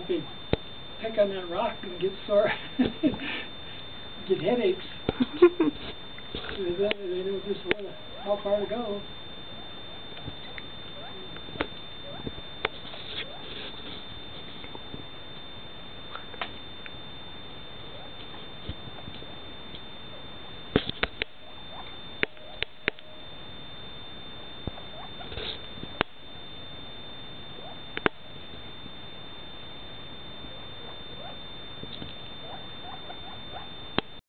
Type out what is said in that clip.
they pick on that rock and get sore, get headaches.